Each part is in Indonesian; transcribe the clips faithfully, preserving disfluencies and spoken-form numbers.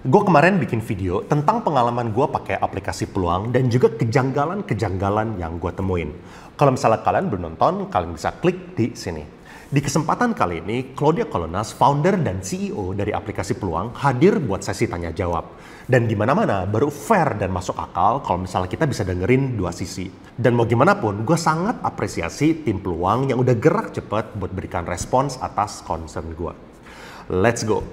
Gue kemarin bikin video tentang pengalaman gue pakai aplikasi Peluang dan juga kejanggalan-kejanggalan yang gue temuin. Kalau misalnya kalian belum nonton, kalian bisa klik di sini. Di kesempatan kali ini, Claudia Colonnas, founder dan C E O dari aplikasi Peluang, hadir buat sesi tanya jawab. Dan di mana-mana baru fair dan masuk akal kalau misalnya kita bisa dengerin dua sisi. Dan mau gimana pun, gue sangat apresiasi tim Peluang yang udah gerak cepat buat berikan respons atas concern gue. Let's go!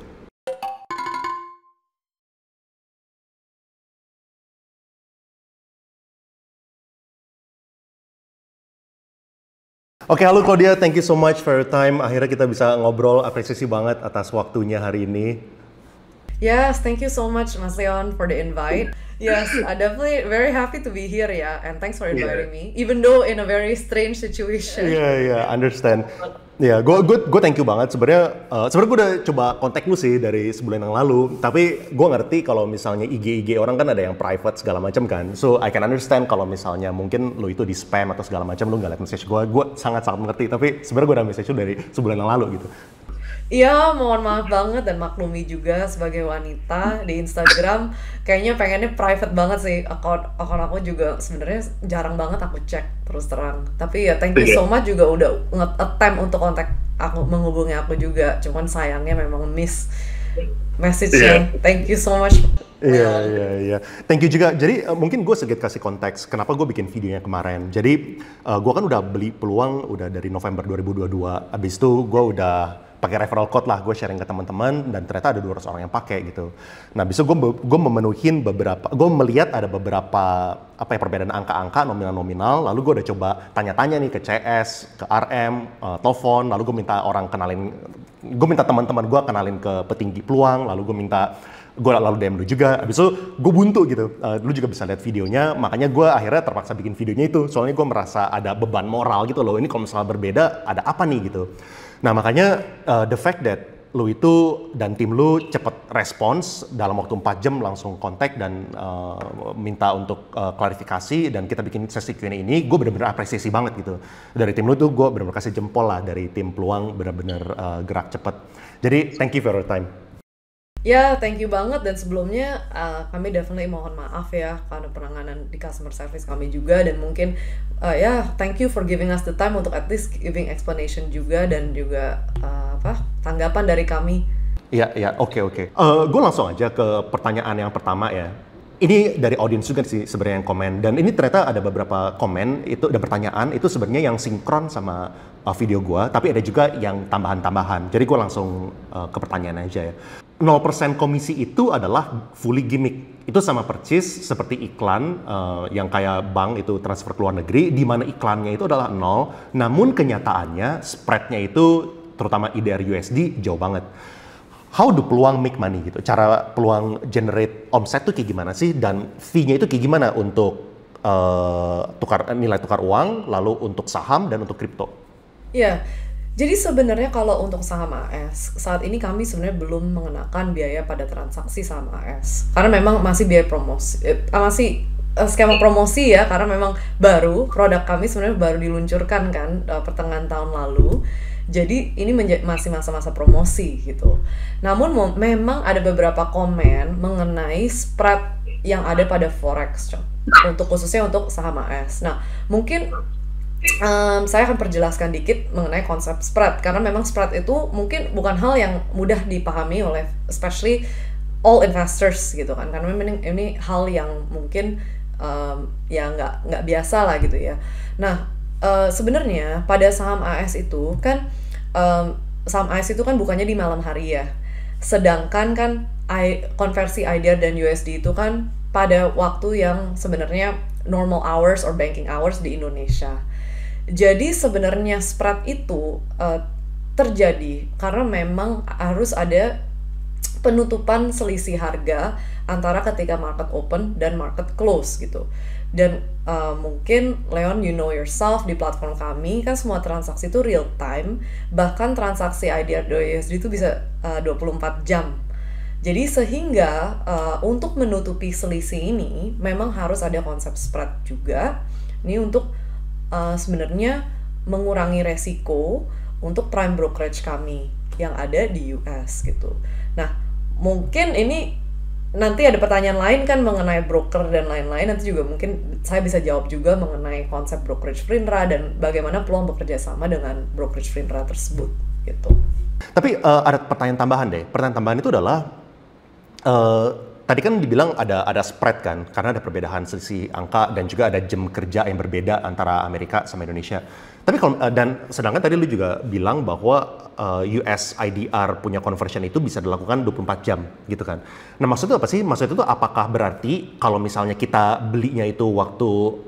Oke, halo Claudia, thank you so much for your time. Akhirnya kita bisa ngobrol, apresiasi banget atas waktunya hari ini. Yes, thank you so much, Mas Leon, for the invite. Yes, I'm definitely very happy to be here, ya, and thanks for inviting Yeah. me, even though in a very strange situation. Iya, yeah, iya, yeah, understand. Ya, yeah, gue gue gue thank you banget. Sebenarnya, uh, sebenarnya gue udah coba kontak lu sih dari sebulan yang lalu. Tapi gue ngerti kalau misalnya I G I G orang kan ada yang private segala macam kan. So I can understand kalau misalnya mungkin lu itu di spam atau segala macam, lu nggak liat message gue. Gue sangat sangat mengerti. Tapi sebenarnya gue udah message lu dari sebulan yang lalu gitu. Iya, mohon maaf banget dan maklumi juga sebagai wanita di Instagram. Kayaknya pengennya private banget sih. Akun akun aku juga sebenarnya jarang banget aku cek terus terang. Tapi ya thank you so much juga udah nge-attempt untuk kontak aku, menghubungi aku juga. Cuman sayangnya memang miss message-nya. Yeah. Thank you so much. Iya, iya, iya. Thank you juga. Jadi uh, mungkin gue sedikit kasih konteks kenapa gue bikin videonya kemarin. Jadi uh, gue kan udah beli Peluang udah dari November dua ribu dua puluh dua. Abis itu gue udah pakai referral code lah, gue sharing ke teman-teman dan ternyata ada dua ratus orang yang pakai gitu. Nah, bisa gue gue memenuhin beberapa, gue melihat ada beberapa apa ya perbedaan angka-angka nominal-nominal, lalu gue udah coba tanya-tanya nih ke C S, ke R M, uh, telepon, lalu gue minta orang kenalin, gue minta teman-teman gue kenalin ke petinggi Peluang, lalu gue minta gue lalu D M lu juga, abis itu gue buntu gitu, uh, lu juga bisa lihat videonya, makanya gue akhirnya terpaksa bikin videonya itu, soalnya gue merasa ada beban moral gitu loh, ini kalau misalnya berbeda ada apa nih gitu. Nah makanya uh, the fact that lu itu dan tim lu cepet respons dalam waktu empat jam langsung kontak dan uh, minta untuk uh, klarifikasi dan kita bikin sesi Q and A ini, gue bener-bener apresiasi banget gitu. Dari tim lu tuh gue bener-bener kasih jempol lah dari tim Peluang bener-bener uh, gerak cepet. Jadi thank you for your time. Ya, thank you banget dan sebelumnya uh, kami definitely mohon maaf ya karena penanganan di customer service kami juga dan mungkin uh, ya yeah, thank you for giving us the time untuk at least giving explanation juga dan juga uh, apa tanggapan dari kami. Iya, iya, oke, oke. Uh, gue langsung aja ke pertanyaan yang pertama ya. Ini dari audiens juga sih sebenarnya yang komen dan ini ternyata ada beberapa komen itu ada pertanyaan itu sebenarnya yang sinkron sama uh, video gue, tapi ada juga yang tambahan-tambahan. Jadi gue langsung uh, ke pertanyaan aja ya. nol persen komisi itu adalah fully gimmick. Itu sama persis seperti iklan uh, yang kayak bank itu transfer ke luar negeri, di mana iklannya itu adalah nol, namun kenyataannya spreadnya itu terutama I D R U S D jauh banget. How do Peluang make money gitu? Cara Peluang generate omset tuh kayak gimana sih? Dan fee-nya itu kayak gimana untuk uh, tukar nilai tukar uang, lalu untuk saham dan untuk kripto? Iya. Jadi sebenarnya kalau untuk saham A S, saat ini kami sebenarnya belum mengenakan biaya pada transaksi saham A S. Karena memang masih biaya promosi, eh, masih eh, skema promosi ya, karena memang baru, produk kami sebenarnya baru diluncurkan kan eh, pertengahan tahun lalu. Jadi ini menja- masih masa-masa promosi gitu. Namun mo- memang ada beberapa komen mengenai spread yang ada pada Forex, untuk khususnya untuk saham A S. Nah, mungkin Um, saya akan perjelaskan dikit mengenai konsep spread karena memang spread itu mungkin bukan hal yang mudah dipahami oleh especially all investors gitu kan karena memang ini, ini hal yang mungkin um, ya nggak nggak biasa lah gitu ya. Nah uh, sebenarnya pada saham A S itu kan um, saham A S itu kan bukannya di malam hari ya, sedangkan kan I, konversi I D R dan U S D itu kan pada waktu yang sebenarnya normal hours or banking hours di Indonesia. Jadi sebenarnya spread itu uh, terjadi karena memang harus ada penutupan selisih harga antara ketika market open dan market close gitu. Dan uh, mungkin Leon, you know yourself, di platform kami kan semua transaksi itu real time, bahkan transaksi I D R dan U S D itu bisa uh, dua puluh empat jam. Jadi sehingga uh, untuk menutupi selisih ini memang harus ada konsep spread juga. Ini untuk Uh, sebenarnya mengurangi resiko untuk prime brokerage kami yang ada di U S gitu. Nah, mungkin ini nanti ada pertanyaan lain kan mengenai broker dan lain-lain, nanti juga mungkin saya bisa jawab juga mengenai konsep brokerage FINRA dan bagaimana peluang bekerja sama dengan brokerage FINRA tersebut gitu. Tapi uh, ada pertanyaan tambahan deh. Pertanyaan tambahan itu adalah uh, tadi kan dibilang ada ada spread kan, karena ada perbedaan selisih angka dan juga ada jam kerja yang berbeda antara Amerika sama Indonesia. Tapi kalau uh, dan sedangkan tadi lu juga bilang bahwa uh, U S I D R punya conversion itu bisa dilakukan dua puluh empat jam gitu kan. Nah, maksudnya apa sih? Maksud itu apakah berarti kalau misalnya kita belinya itu waktu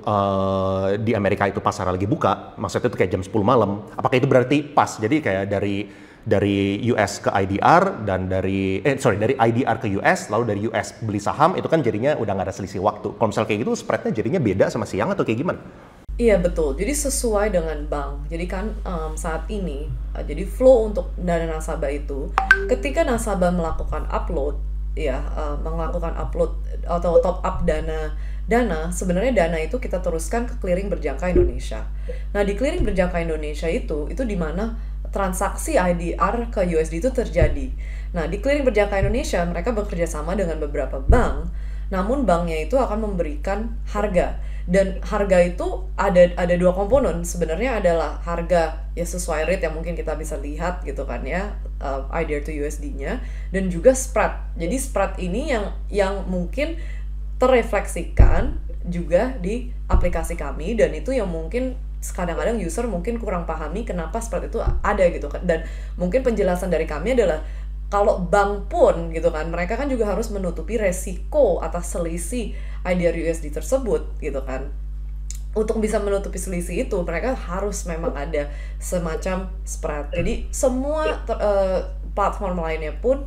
uh, di Amerika itu pasar lagi buka, maksudnya itu kayak jam sepuluh malam, apakah itu berarti pas? Jadi kayak dari dari U S ke I D R dan dari eh sorry dari I D R ke U S lalu dari U S beli saham itu kan jadinya udah nggak ada selisih waktu. Kalau misalnya kayak gitu spreadnya jadinya beda sama siang atau kayak gimana? Iya betul, jadi sesuai dengan bank. Jadi kan um, saat ini, uh, jadi flow untuk dana nasabah itu, ketika nasabah melakukan upload, ya uh, melakukan upload atau top up dana dana, sebenarnya dana itu kita teruskan ke clearing berjangka Indonesia. Nah di clearing berjangka Indonesia itu, itu di mana transaksi I D R ke U S D itu terjadi. Nah di clearing berjangka Indonesia mereka bekerja sama dengan beberapa bank, namun banknya itu akan memberikan harga. Dan harga itu ada ada dua komponen sebenarnya, adalah harga ya sesuai rate yang mungkin kita bisa lihat gitu kan ya, uh, I D R to U S D-nya, dan juga spread. Jadi spread ini yang yang mungkin terrefleksikan juga di aplikasi kami, dan itu yang mungkin kadang-kadang user mungkin kurang pahami kenapa spread itu ada gitu kan. Dan mungkin penjelasan dari kami adalah kalau bank pun gitu kan, mereka kan juga harus menutupi resiko atas selisih I D R U S D tersebut gitu kan. Untuk bisa menutupi selisih itu, mereka harus memang ada semacam spread. Jadi semua ter, uh, platform lainnya pun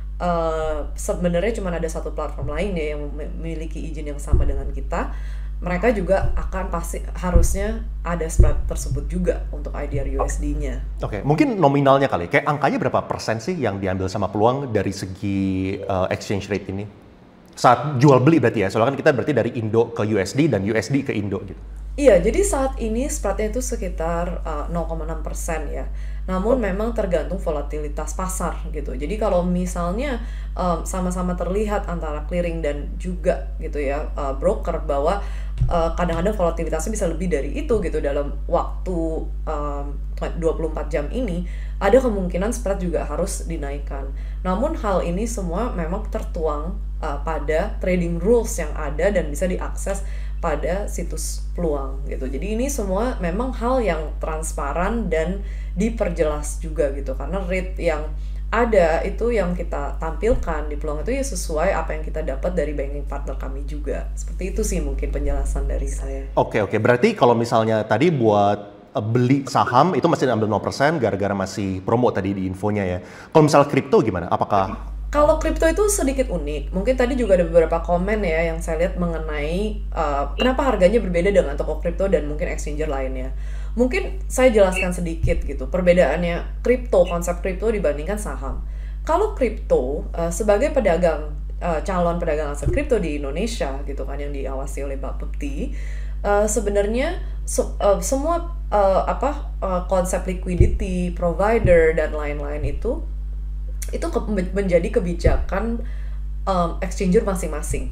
uh, sebenarnya cuma ada satu platform lainnya yang memiliki izin yang sama dengan kita. Mereka juga akan pasti harusnya ada spread tersebut juga untuk I D R U S D-nya. Oke, okay, mungkin nominalnya kali, kayak angkanya berapa persen sih yang diambil sama peluang dari segi uh, exchange rate ini? Saat jual beli berarti ya, soalnya kan kita berarti dari Indo ke U S D dan U S D ke Indo gitu. Iya, jadi saat ini spreadnya itu sekitar uh, nol koma enam persen ya. Namun memang tergantung volatilitas pasar gitu. Jadi kalau misalnya um, sama-sama terlihat antara clearing dan juga gitu ya uh, broker bahwa uh, kadang-kadang volatilitasnya bisa lebih dari itu gitu dalam waktu um, dua puluh empat jam ini, ada kemungkinan spread juga harus dinaikkan. Namun hal ini semua memang tertuang uh, pada trading rules yang ada dan bisa diakses pada situs peluang gitu. Jadi ini semua memang hal yang transparan dan diperjelas juga gitu, karena rate yang ada itu yang kita tampilkan di peluang itu ya sesuai apa yang kita dapat dari banking partner kami juga. Seperti itu sih mungkin penjelasan dari saya. Oke oke, berarti kalau misalnya tadi buat uh, beli saham itu masih ambil nol persen gara-gara masih promo tadi di infonya ya. Kalau misalnya kripto gimana? Apakah Kalau kripto itu sedikit unik. Mungkin tadi juga ada beberapa komen ya yang saya lihat mengenai uh, kenapa harganya berbeda dengan toko kripto dan mungkin exchanger lainnya. Mungkin saya jelaskan sedikit gitu perbedaannya kripto, konsep kripto dibandingkan saham. Kalau kripto uh, sebagai pedagang, uh, calon pedagang aset kripto di Indonesia gitu kan yang diawasi oleh Bapepti, uh, sebenarnya se uh, semua uh, apa uh, konsep liquidity provider dan lain-lain itu itu ke, menjadi kebijakan um, exchanger masing-masing.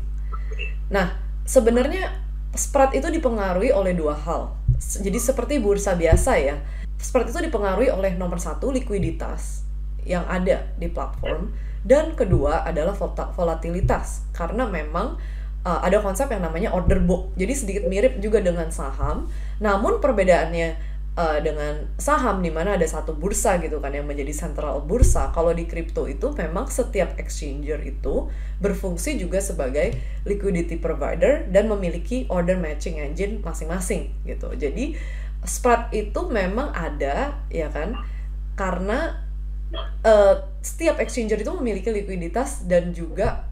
Nah, sebenarnya spread itu dipengaruhi oleh dua hal. Jadi seperti bursa biasa ya, spread itu dipengaruhi oleh nomor satu likuiditas yang ada di platform, dan kedua adalah volatilitas, karena memang uh, ada konsep yang namanya order book. Jadi sedikit mirip juga dengan saham, namun perbedaannya Uh, dengan saham di mana ada satu bursa gitu kan yang menjadi sentral bursa. Kalau di kripto itu memang setiap exchanger itu berfungsi juga sebagai liquidity provider dan memiliki order matching engine masing-masing gitu. Jadi spread itu memang ada ya kan, karena uh, setiap exchanger itu memiliki likuiditas dan juga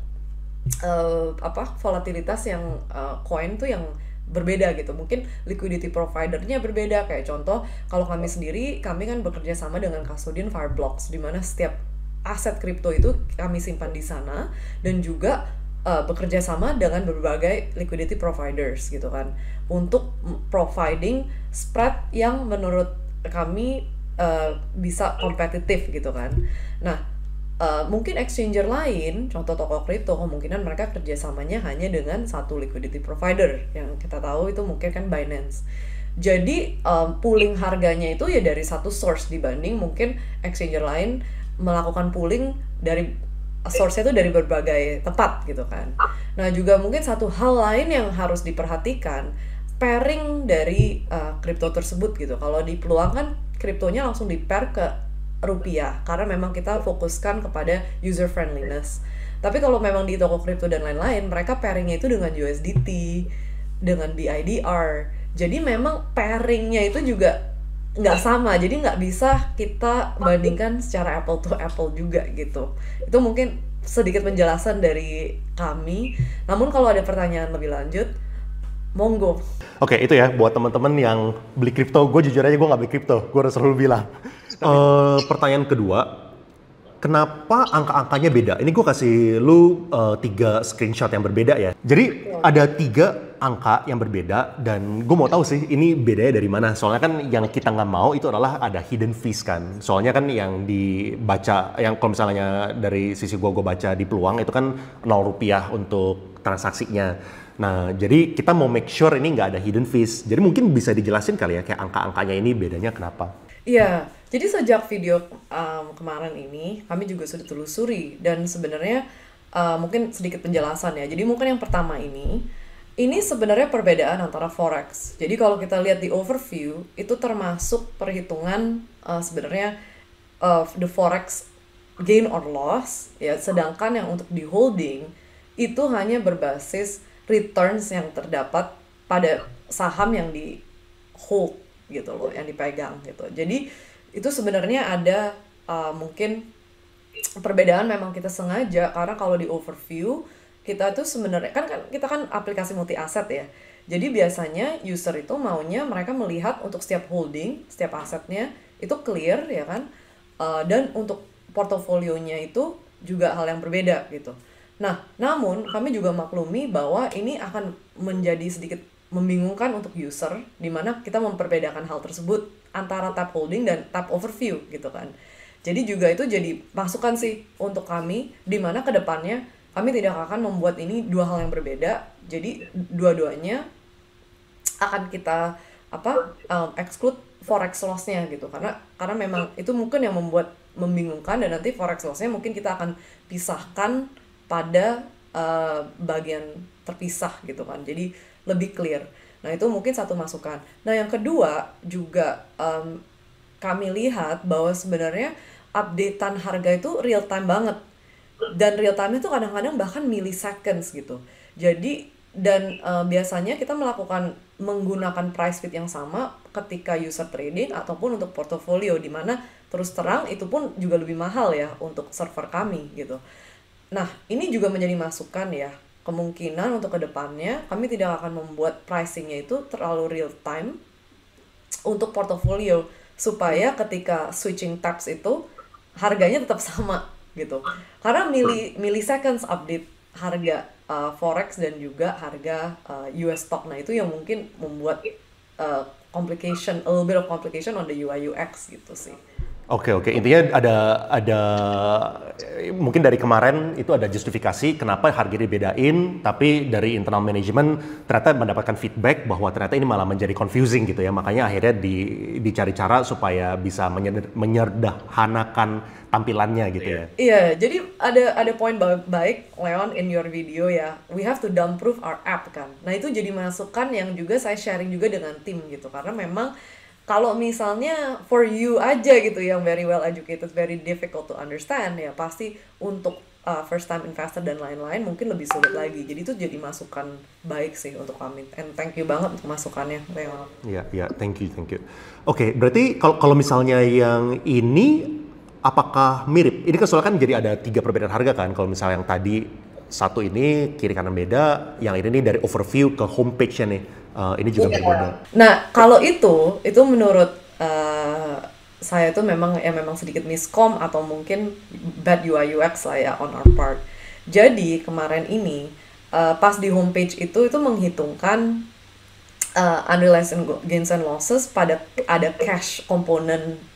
uh, apa volatilitas yang uh, koin tuh yang berbeda gitu. Mungkin liquidity providernya berbeda, kayak contoh kalau kami sendiri, kami kan bekerja sama dengan custodian Fireblocks, di mana setiap aset kripto itu kami simpan di sana, dan juga uh, bekerja sama dengan berbagai liquidity providers gitu kan, untuk providing spread yang menurut kami uh, bisa kompetitif gitu kan. Nah, Uh, mungkin exchanger lain, contoh toko kripto, kemungkinan mereka kerjasamanya hanya dengan satu liquidity provider yang kita tahu itu mungkin kan Binance. Jadi um, pooling harganya itu ya dari satu source dibanding mungkin exchanger lain melakukan pooling dari source-nya itu dari berbagai tempat gitu kan. Nah juga mungkin satu hal lain yang harus diperhatikan, pairing dari uh, kripto tersebut gitu. Kalau di Peluang kan kriptonya langsung di pair ke rupiah karena memang kita fokuskan kepada user friendliness. Tapi kalau memang di toko kripto dan lain-lain, mereka pairingnya itu dengan U S D T, dengan B I D R. Jadi memang pairingnya itu juga nggak sama. Jadi nggak bisa kita bandingkan secara apple to apple juga gitu. Itu mungkin sedikit penjelasan dari kami. Namun kalau ada pertanyaan lebih lanjut, monggo. Oke, itu ya buat teman-teman yang beli kripto. Gue jujur aja gue nggak beli kripto. Gue udah selalu bilang. Uh, pertanyaan kedua, kenapa angka-angkanya beda? Ini gue kasih lu uh, tiga screenshot yang berbeda ya. Jadi ada tiga angka yang berbeda dan gue mau tahu sih ini bedanya dari mana. Soalnya kan yang kita nggak mau itu adalah ada hidden fees kan. Soalnya kan yang dibaca, yang kalau misalnya dari sisi gue gue baca di Peluang itu kan nol rupiah untuk transaksinya. Nah jadi kita mau make sure ini nggak ada hidden fees. Jadi mungkin bisa dijelasin kali ya kayak angka-angkanya ini bedanya kenapa? Iya, jadi sejak video um, kemarin ini kami juga sudah telusuri dan sebenarnya uh, mungkin sedikit penjelasan ya. Jadi mungkin yang pertama ini, ini sebenarnya perbedaan antara forex. Jadi kalau kita lihat di overview itu termasuk perhitungan uh, sebenarnya of the forex gain or loss ya. Sedangkan yang untuk di holding itu hanya berbasis returns yang terdapat pada saham yang di hold gitu loh, yang dipegang gitu. Jadi itu sebenarnya ada uh, mungkin perbedaan memang kita sengaja karena kalau di overview kita tuh sebenarnya kan, kan kita kan aplikasi multi aset ya. Jadi biasanya user itu maunya mereka melihat untuk setiap holding, setiap asetnya itu clear ya kan. Uh, dan untuk portofolionya itu juga hal yang berbeda gitu. Nah, namun kami juga maklumi bahwa ini akan menjadi sedikit membingungkan untuk user, di mana kita memperbedakan hal tersebut antara tab holding dan tab overview gitu kan. Jadi juga itu jadi masukan sih untuk kami, di mana kedepannya kami tidak akan membuat ini dua hal yang berbeda. Jadi dua-duanya akan kita apa um, exclude forex loss-nya gitu, karena karena memang itu mungkin yang membuat membingungkan dan nanti forex loss-nya mungkin kita akan pisahkan pada uh, bagian terpisah gitu kan. Jadi lebih clear. Nah itu mungkin satu masukan. Nah yang kedua juga um, kami lihat bahwa sebenarnya updatean harga itu real time banget. Dan real time itu kadang-kadang bahkan milliseconds gitu. Jadi dan uh, biasanya kita melakukan menggunakan price feed yang sama ketika user trading ataupun untuk portofolio, di mana terus terang itu pun juga lebih mahal ya untuk server kami gitu. Nah ini juga menjadi masukan ya. Kemungkinan untuk kedepannya kami tidak akan membuat pricingnya itu terlalu real time untuk portofolio supaya ketika switching tabs itu harganya tetap sama gitu. Karena milli milliseconds update harga uh, forex dan juga harga uh, U S stock. Nah itu yang mungkin membuat uh, complication, a little bit of complication on the U I U X gitu sih. Oke oke, intinya ada ada mungkin dari kemarin itu ada justifikasi kenapa harga dibedain, tapi dari internal management ternyata mendapatkan feedback bahwa ternyata ini malah menjadi confusing gitu ya, makanya akhirnya di, dicari cara supaya bisa menyederhanakan tampilannya gitu ya. Iya, jadi ada ada poin baik Leon in your video ya, we have to dump proof our app kan. Nah itu jadi masukan yang juga saya sharing juga dengan tim gitu, karena memang kalau misalnya for you aja gitu yang very well educated, very difficult to understand ya pasti untuk uh, first time investor dan lain-lain mungkin lebih sulit lagi. Jadi itu jadi masukan baik sih untuk kami. And thank you banget untuk masukannya, Leon. Iya, iya, thank you, thank you. Oke, okay, berarti kalau kalau misalnya yang ini apakah mirip? Ini kan soalnya kan jadi ada tiga perbedaan harga kan. Kalau misalnya yang tadi satu ini kiri kanan beda, yang ini nih dari overview ke homepage-nya nih. Uh, ini juga berbeda. Nah, kalau itu, itu menurut uh, saya itu memang ya memang sedikit miscom atau mungkin bad U I U X lah ya on our part. Jadi kemarin ini uh, pas di homepage itu itu menghitungkan uh, unrealized gains and losses pada ada cash komponen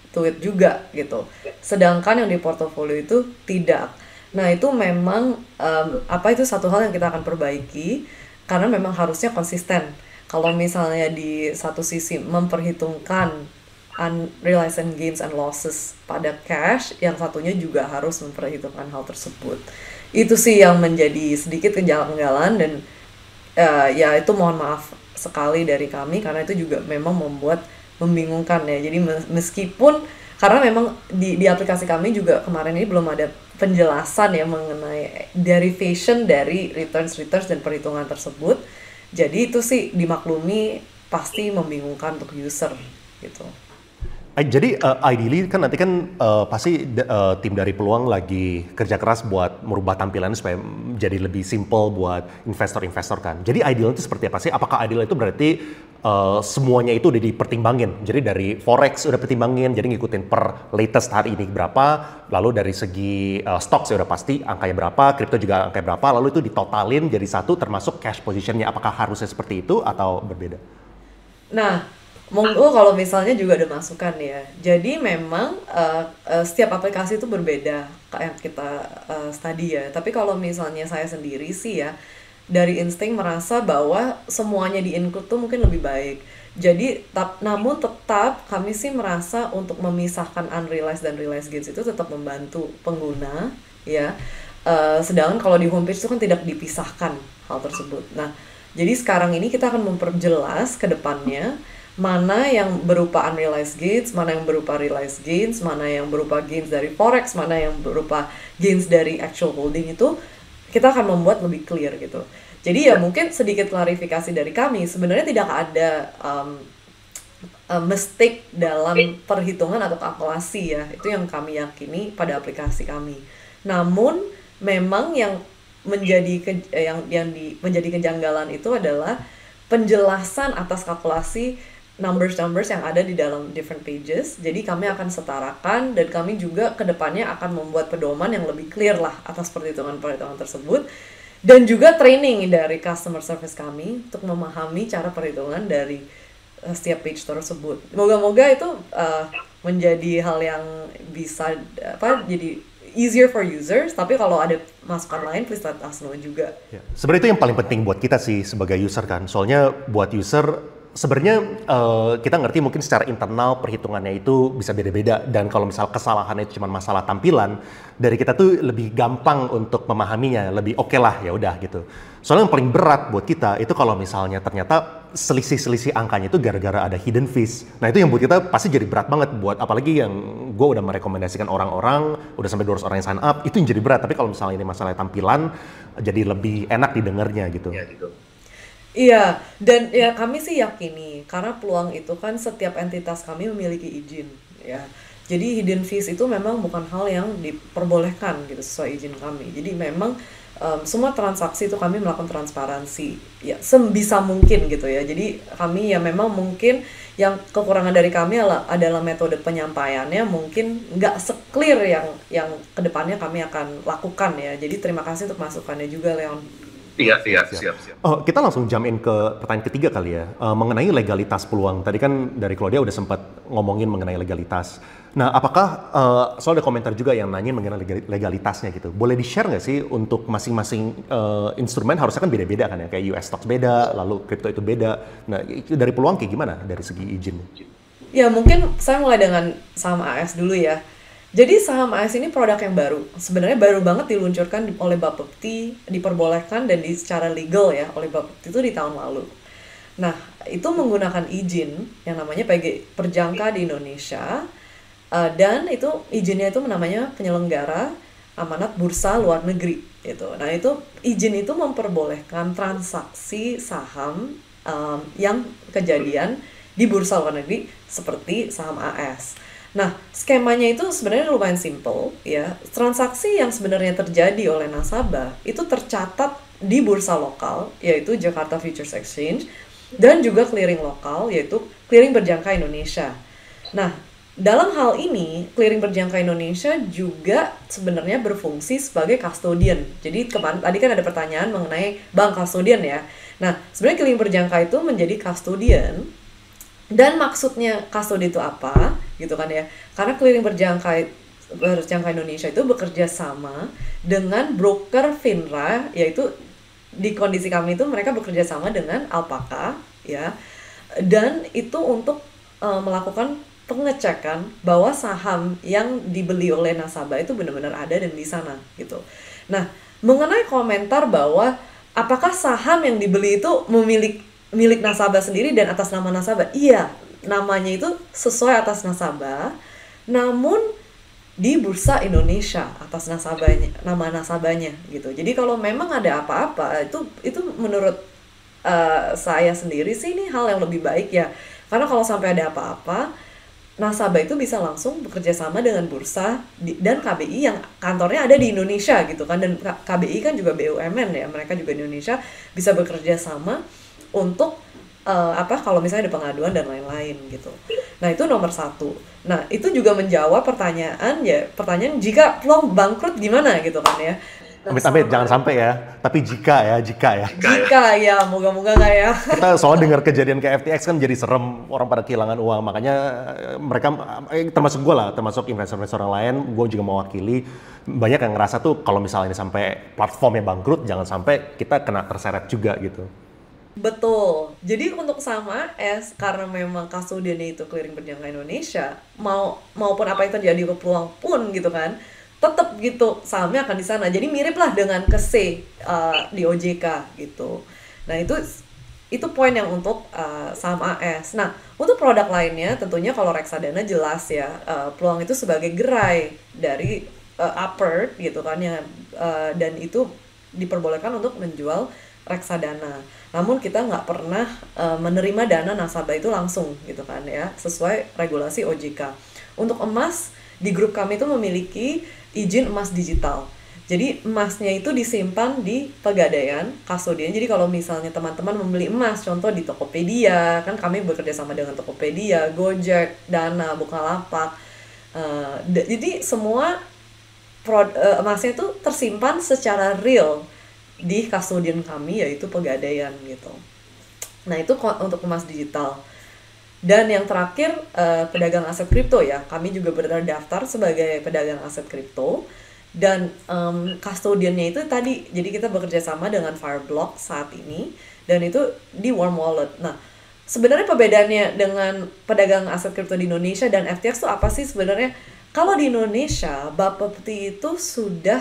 to it juga gitu. Sedangkan yang di portofolio itu tidak. Nah itu memang um, apa itu satu hal yang kita akan perbaiki karena memang harusnya konsisten. Kalau misalnya di satu sisi memperhitungkan unrealized gains and losses pada cash, yang satunya juga harus memperhitungkan hal tersebut. Itu sih yang menjadi sedikit kejanggalan dan uh, ya itu mohon maaf sekali dari kami karena itu juga memang membuat membingungkan ya. Jadi meskipun karena memang di, di aplikasi kami juga kemarin ini belum ada penjelasan ya mengenai derivation dari returns returns dan perhitungan tersebut. Jadi itu sih dimaklumi pasti membingungkan untuk user gitu. Jadi uh, ideally kan nanti kan uh, pasti uh, tim dari Peluang lagi kerja keras buat merubah tampilan supaya jadi lebih simple buat investor-investor kan. Jadi ideal itu seperti apa sih? Apakah ideal itu berarti uh, semuanya itu udah dipertimbangin? Jadi dari forex udah pertimbangin, jadi ngikutin per latest hari ini berapa, lalu dari segi uh, stocks ya udah pasti angkanya berapa, kripto juga angkanya berapa, lalu itu ditotalin jadi satu termasuk cash positionnya. Apakah harusnya seperti itu atau berbeda? Nah, monggo kalau misalnya juga ada masukan ya. Jadi memang uh, uh, setiap aplikasi itu berbeda kayak kita uh, study ya. Tapi kalau misalnya saya sendiri sih ya, dari insting merasa bahwa semuanya di-include tuh mungkin lebih baik. Jadi tap, namun tetap kami sih merasa untuk memisahkan unrealized dan realized gains itu tetap membantu pengguna ya. Uh, sedangkan kalau di homepage itu kan tidak dipisahkan hal tersebut. Nah, jadi sekarang ini kita akan memperjelas ke depannya mana yang berupa unrealized gains, mana yang berupa realized gains, mana yang berupa gains dari forex, mana yang berupa gains dari actual holding itu kita akan membuat lebih clear gitu. Jadi ya mungkin sedikit klarifikasi dari kami, sebenarnya tidak ada um, uh, mistake dalam perhitungan atau kalkulasi ya, itu yang kami yakini pada aplikasi kami. Namun memang yang menjadi ke, yang yang di, menjadi kejanggalan itu adalah penjelasan atas kalkulasi numbers-numbers yang ada di dalam different pages. Jadi kami akan setarakan dan kami juga kedepannya akan membuat pedoman yang lebih clear lah atas perhitungan-perhitungan tersebut. Dan juga training dari customer service kami untuk memahami cara perhitungan dari uh, setiap page tersebut. Moga-moga itu uh, menjadi hal yang bisa apa jadi easier for users, tapi kalau ada masukan lain please let us know juga. Ya. Sebenarnya itu yang paling penting buat kita sih sebagai user kan. Soalnya buat user sebenarnya uh, kita ngerti mungkin secara internal perhitungannya itu bisa beda-beda dan kalau misal kesalahannya itu cuma masalah tampilan, dari kita tuh lebih gampang untuk memahaminya, lebih oke okay lah ya udah gitu. Soalnya yang paling berat buat kita itu kalau misalnya ternyata selisih-selisih angkanya itu gara-gara ada hidden fees. Nah itu yang buat kita pasti jadi berat banget buat, apalagi yang gue udah merekomendasikan orang-orang, udah sampai dua ratus orang yang sign up, itu yang jadi berat. Tapi kalau misalnya ini masalah tampilan, jadi lebih enak didengarnya gitu. Ya, gitu. Iya, dan ya kami sih yakini karena Peluang itu kan setiap entitas kami memiliki izin ya. Jadi hidden fees itu memang bukan hal yang diperbolehkan gitu sesuai izin kami. Jadi memang um, semua transaksi itu kami melakukan transparansi ya sebisa mungkin gitu ya. Jadi kami ya memang mungkin yang kekurangan dari kami adalah, adalah metode penyampaiannya mungkin nggak se-clear yang yang kedepannya kami akan lakukan ya. Jadi terima kasih untuk masukannya juga Leon. Iya, iya, siap, siap. Oh, kita langsung jump in ke pertanyaan ketiga kali ya, uh, mengenai legalitas Peluang. Tadi kan dari Claudia udah sempat ngomongin mengenai legalitas. Nah, apakah, uh, soal ada komentar juga yang nanyain mengenai legalitasnya gitu. Boleh di-share nggak sih untuk masing-masing uh, instrumen harusnya kan beda-beda kan ya, kayak U S stocks beda, lalu kripto itu beda. Nah, itu dari Peluang kayak gimana dari segi izin? Ya, mungkin saya mulai dengan saham A S dulu ya. Jadi saham A S ini produk yang baru, sebenarnya baru banget diluncurkan oleh Bapepti, diperbolehkan dan di, secara legal ya oleh Bapepti itu di tahun lalu. Nah itu menggunakan izin yang namanya P G Perjangka di Indonesia uh, dan itu izinnya itu namanya penyelenggara amanat bursa luar negeri gitu. Nah itu izin itu memperbolehkan transaksi saham um, yang kejadian di bursa luar negeri seperti saham A S. Nah, skemanya itu sebenarnya lumayan simple ya. Transaksi yang sebenarnya terjadi oleh nasabah itu tercatat di bursa lokal yaitu Jakarta Futures Exchange dan juga clearing lokal yaitu Clearing Berjangka Indonesia. Nah, dalam hal ini Clearing Berjangka Indonesia juga sebenarnya berfungsi sebagai custodian. Jadi kemarin tadi kan ada pertanyaan mengenai bank custodian ya. Nah, sebenarnya Clearing Berjangka itu menjadi custodian. Dan maksudnya custody itu apa? gitu kan ya. Karena clearing berjangka berjangka Indonesia itu bekerja sama dengan broker FINRA, yaitu di kondisi kami itu mereka bekerja sama dengan Alpaka ya, dan itu untuk uh, melakukan pengecekan bahwa saham yang dibeli oleh nasabah itu benar-benar ada dan di sana gitu. Nah, mengenai komentar bahwa apakah saham yang dibeli itu memiliki milik nasabah sendiri dan atas nama nasabah? Iya, namanya itu sesuai atas nasabah, namun di Bursa Indonesia atas nasabahnya, nama nasabahnya gitu. Jadi kalau memang ada apa-apa itu itu menurut uh, saya sendiri sih ini hal yang lebih baik ya. Karena kalau sampai ada apa-apa, nasabah itu bisa langsung bekerja sama dengan bursa di, dan K B I yang kantornya ada di Indonesia gitu kan, dan K B I kan juga B U M N ya, mereka juga di Indonesia bisa bekerja sama untuk uh, apa kalau misalnya ada pengaduan dan lain-lain gitu. Nah itu nomor satu. Nah itu juga menjawab pertanyaan ya, pertanyaan jika Plong bangkrut gimana gitu kan ya. Nah, Amit-amit jangan sampai ya, tapi jika ya, jika ya. Jika ya, moga-moga nggak ya. Kita soal dengar kejadian kayak F T X kan jadi serem, orang pada kehilangan uang, makanya mereka, eh, termasuk gue lah, termasuk investor-investor yang lain, gue juga mewakili, banyak yang ngerasa tuh kalau misalnya ini sampai platformnya bangkrut, jangan sampai kita kena terseret juga gitu. Betul. Jadi untuk saham A S, karena memang kustodiannya itu clearing berjangka Indonesia, mau maupun apa yang terjadi ke peluang pun gitu kan, tetap gitu sahamnya akan di sana. Jadi mirip lah dengan ke C uh, di O J K gitu. Nah itu itu poin yang untuk uh, saham A S. Nah untuk produk lainnya tentunya kalau reksadana jelas ya, uh, peluang itu sebagai gerai dari uh, upper gitu kan ya, uh, dan itu diperbolehkan untuk menjual reksadana. Namun kita nggak pernah uh, menerima dana nasabah itu langsung gitu kan ya, sesuai regulasi O J K. Untuk emas, di grup kami itu memiliki izin emas digital. Jadi emasnya itu disimpan di Pegadaian, kustodian. Jadi kalau misalnya teman-teman membeli emas, contoh di Tokopedia, kan kami bekerja sama dengan Tokopedia, Gojek, Dana, Bukalapak. Uh, d- jadi semua prod, uh, emasnya itu tersimpan secara real di kustodian kami, yaitu Pegadaian gitu. Nah itu untuk emas digital. Dan yang terakhir uh, pedagang aset kripto ya, kami juga terdaftar sebagai pedagang aset kripto, dan um, kustodiannya itu tadi, jadi kita bekerja sama dengan Fireblock saat ini, dan itu di Warm Wallet. Nah sebenarnya perbedaannya dengan pedagang aset kripto di Indonesia dan F T X itu apa sih sebenarnya? Kalau di Indonesia, Bapepti itu sudah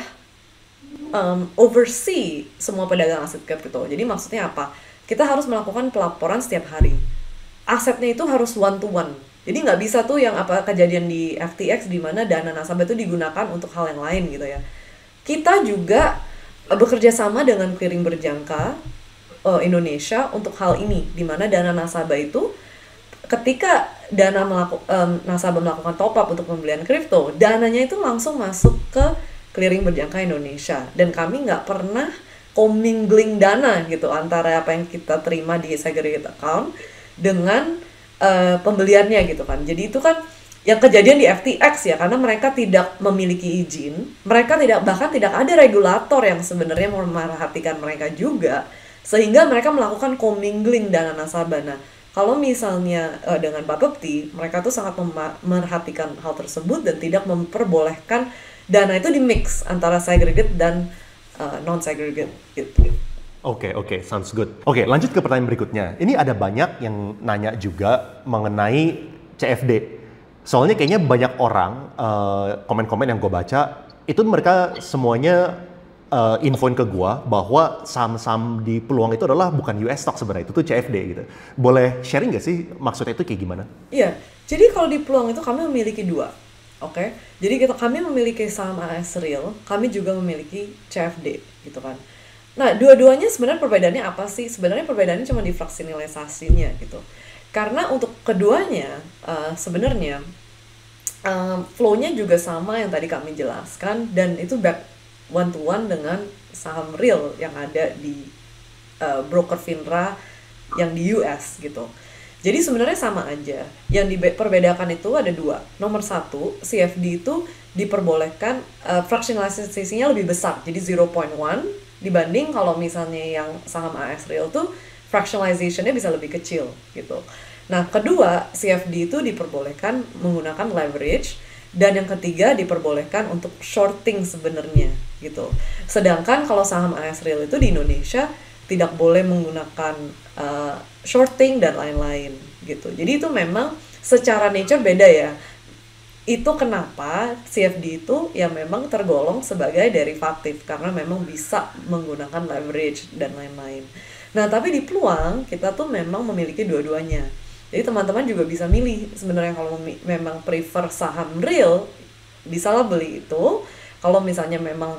um, oversee semua pedagang aset kripto. Jadi maksudnya apa? Kita harus melakukan pelaporan setiap hari. Asetnya itu harus one to one. Jadi nggak bisa tuh yang apa kejadian di F T X di mana dana nasabah itu digunakan untuk hal yang lain gitu ya. Kita juga bekerja sama dengan clearing berjangka uh, Indonesia untuk hal ini, di mana dana nasabah itu ketika dana melaku, um, nasabah melakukan top up untuk pembelian kripto, dananya itu langsung masuk ke clearing berjangka Indonesia, dan kami nggak pernah commingling dana gitu antara apa yang kita terima di segregated account dengan uh, pembeliannya gitu kan. Jadi itu kan yang kejadian di F T X ya, karena mereka tidak memiliki izin, mereka tidak bahkan tidak ada regulator yang sebenarnya memerhatikan mereka juga, sehingga mereka melakukan commingling dana nasabah. Nah kalau misalnya uh, dengan Bapepti, mereka tuh sangat memerhatikan hal tersebut dan tidak memperbolehkan dana itu di mix antara segregate dan uh, non segregate gitu. Oke, okay, oke, okay, sounds good. Oke, okay, lanjut ke pertanyaan berikutnya. Ini ada banyak yang nanya juga mengenai C F D. Soalnya kayaknya banyak orang, uh, komen-komen yang gue baca, itu mereka semuanya uh, infoin ke gue bahwa saham-saham di peluang itu adalah bukan U S stock sebenarnya, itu tuh C F D gitu. Boleh sharing nggak sih maksudnya itu kayak gimana? Iya, jadi kalau di peluang itu kami memiliki dua. Oke, okay? Jadi kita kami memiliki saham A S real, kami juga memiliki C F D gitu kan. Nah, dua-duanya sebenarnya perbedaannya apa sih? Sebenarnya perbedaannya cuma di fractionalisasinya gitu. Karena untuk keduanya uh, sebenarnya uh, flow-nya juga sama yang tadi kami jelaskan, dan itu back one to one dengan saham real yang ada di uh, broker FINRA yang di U S gitu. Jadi sebenarnya sama aja. Yang diperbedakan itu ada dua. Nomor satu, C F D itu diperbolehkan uh, fractionalisasinya lebih besar, jadi zero point one, dibanding kalau misalnya yang saham A S real tuh fractionalization-nya bisa lebih kecil gitu. Nah, kedua, C F D itu diperbolehkan menggunakan leverage, dan yang ketiga diperbolehkan untuk shorting sebenarnya gitu. Sedangkan kalau saham A S Real itu di Indonesia tidak boleh menggunakan uh, shorting dan lain-lain gitu. Jadi itu memang secara nature beda ya. Itu kenapa C F D itu ya memang tergolong sebagai derivatif karena memang bisa menggunakan leverage dan lain-lain. Nah, tapi di peluang kita tuh memang memiliki dua-duanya. Jadi teman-teman juga bisa milih sebenarnya kalau memang prefer saham real, bisalah beli itu. Kalau misalnya memang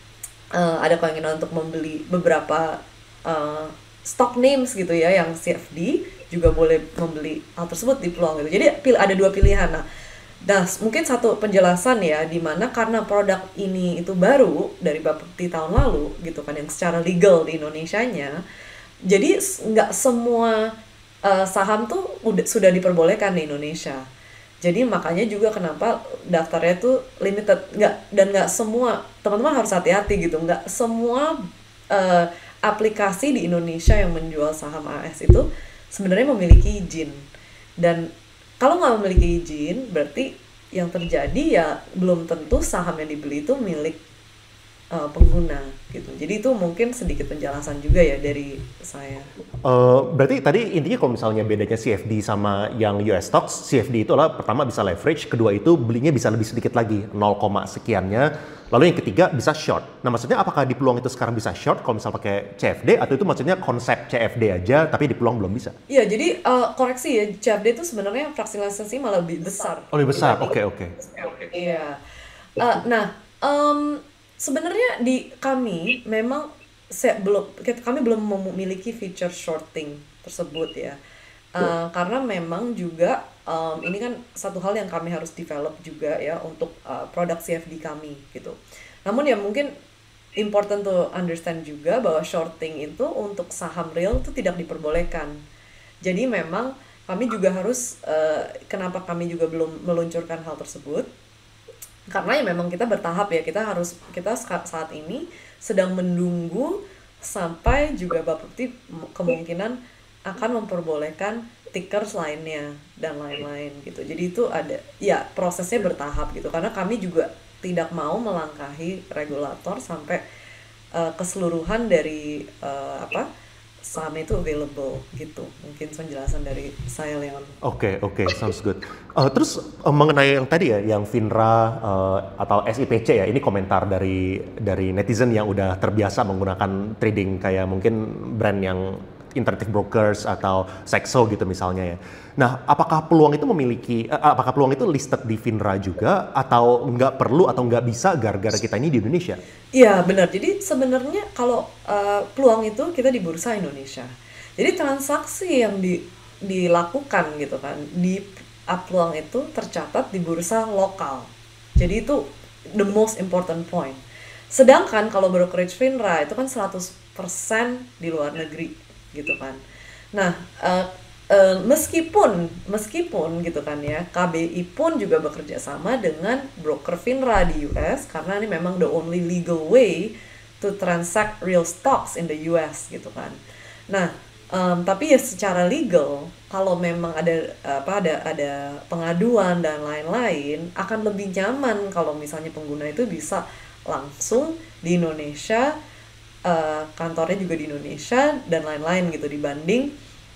uh, ada keinginan untuk membeli beberapa uh, stock names gitu ya yang C F D, juga boleh membeli hal tersebut di peluang gitu. Jadi pil- ada dua pilihan. Nah, nah, mungkin satu penjelasan ya, dimana karena produk ini itu baru dari Bapepti tahun lalu gitu kan, yang secara legal di Indonesianya, jadi nggak semua uh, saham tuh udah sudah diperbolehkan di Indonesia. Jadi makanya juga kenapa daftarnya tuh limited, nggak, dan nggak semua, teman-teman harus hati-hati gitu, nggak semua uh, aplikasi di Indonesia yang menjual saham A S itu sebenarnya memiliki izin. Dan kalau nggak memiliki izin, berarti yang terjadi ya belum tentu saham yang dibeli itu milik uh, pengguna gitu. Jadi itu mungkin sedikit penjelasan juga ya dari saya. Uh, berarti tadi intinya kalau misalnya bedanya C F D sama yang U S stocks, C F D itu adalah pertama bisa leverage, kedua itu belinya bisa lebih sedikit lagi, nol, sekiannya, lalu yang ketiga bisa short. Nah, maksudnya apakah di peluang itu sekarang bisa short kalau misal pakai C F D, atau itu maksudnya konsep C F D aja tapi di peluang belum bisa? Iya, jadi uh, koreksi ya, C F D itu sebenarnya fraksi lisensi malah lebih besar. Oh, lebih besar, oke oke. Iya. Uh, nah, um, sebenarnya di kami memang saya belum kami belum memiliki feature shorting tersebut ya. Uh, karena memang juga um, ini kan satu hal yang kami harus develop juga ya untuk uh, produk C F D kami gitu. Namun ya mungkin important to understand juga bahwa shorting itu untuk saham real itu tidak diperbolehkan. Jadi memang kami juga harus uh, kenapa kami juga belum meluncurkan hal tersebut, karena ya memang kita bertahap ya, kita harus kita saat ini sedang menunggu sampai juga Bapepti kemungkinan akan memperbolehkan tickers lainnya dan lain-lain gitu. Jadi itu ada ya prosesnya bertahap gitu, karena kami juga tidak mau melangkahi regulator sampai uh, keseluruhan dari uh, apa saham itu available gitu. Mungkin penjelasan dari saya, Leon. Oke, okay, oke, okay, sounds good. Uh, terus uh, mengenai yang tadi ya, yang Finra uh, atau S I P C ya, ini komentar dari dari netizen yang udah terbiasa menggunakan trading kayak mungkin brand yang Interactive Brokers atau Saxo gitu misalnya ya. Nah, apakah peluang itu memiliki, uh, apakah peluang itu listed di Finra juga, atau nggak perlu atau nggak bisa gara-gara kita ini di Indonesia? Iya benar. Jadi sebenarnya kalau uh, peluang itu kita di bursa Indonesia. Jadi transaksi yang di, dilakukan gitu kan di uh, peluang itu tercatat di bursa lokal. Jadi itu the most important point. Sedangkan kalau brokerage Finra itu kan seratus persen di luar negeri gitu kan. Nah, uh, uh, meskipun meskipun gitu kan ya, K B I pun juga bekerja sama dengan broker Finra di U S karena ini memang the only legal way to transact real stocks in the U S gitu kan. Nah, um, tapi ya secara legal kalau memang ada apa ada ada pengaduan dan lain-lain, akan lebih nyaman kalau misalnya pengguna itu bisa langsung di Indonesia, Uh, kantornya juga di Indonesia dan lain-lain gitu, dibanding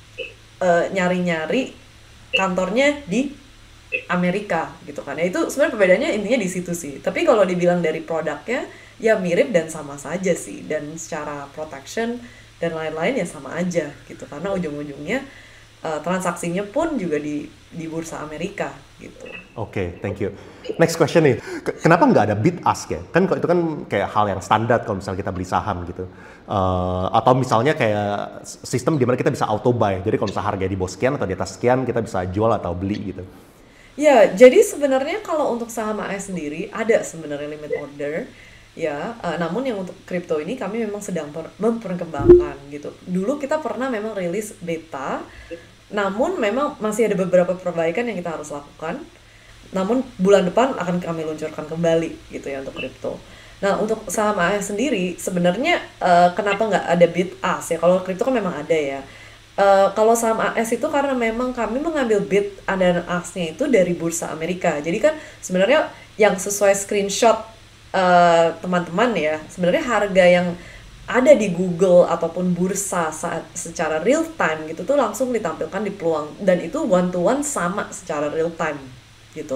uh, nyari-nyari kantornya di Amerika gitu kan. Ya itu sebenarnya perbedaannya intinya di situ sih. Tapi kalau dibilang dari produknya ya mirip dan sama saja sih, dan secara protection dan lain-lain ya sama aja gitu, karena ujung-ujungnya uh, transaksinya pun juga di di bursa Amerika gitu. Oke, okay, thank you. Next question nih, kenapa nggak ada bid ask ya? Kan itu kan kayak hal yang standar kalau misalnya kita beli saham gitu. Uh, atau misalnya kayak sistem di mana kita bisa auto buy. Jadi kalau misalnya harga di bawah sekian atau di atas sekian, kita bisa jual atau beli gitu. Ya, jadi sebenarnya kalau untuk saham A S sendiri ada sebenarnya limit order. Ya, uh, namun yang untuk kripto ini kami memang sedang per- memperkembangkan gitu. Dulu kita pernah memang rilis beta, namun memang masih ada beberapa perbaikan yang kita harus lakukan. Namun bulan depan akan kami luncurkan kembali gitu ya untuk kripto. Nah, untuk saham A S sendiri sebenarnya uh, kenapa nggak ada bid ask ya? Kalau kripto kan memang ada ya. Eh, kalau saham A S itu karena memang kami mengambil bid dan ask-nya itu dari bursa Amerika. Jadi kan sebenarnya yang sesuai screenshot eh, teman-teman ya, sebenarnya harga yang ada di Google ataupun bursa saat secara real time gitu tuh langsung ditampilkan di peluang, dan itu one to one sama secara real time gitu.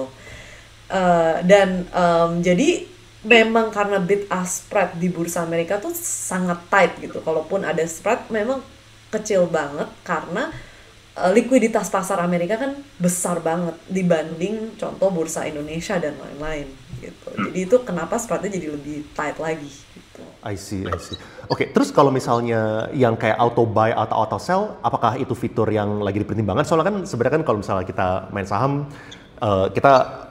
Eh, dan em, jadi memang karena bid ask spread di bursa Amerika tuh sangat tight gitu. Kalaupun ada spread memang kecil banget karena eh, likuiditas pasar Amerika kan besar banget dibanding contoh bursa Indonesia dan lain-lain gitu. Jadi itu kenapa spreadnya jadi lebih tight lagi gitu. I see, I see. Oke, terus kalau misalnya yang kayak auto buy atau auto sell, apakah itu fitur yang lagi dipertimbangkan? Soalnya kan sebenarnya kan kalau misalnya kita main saham, eh, kita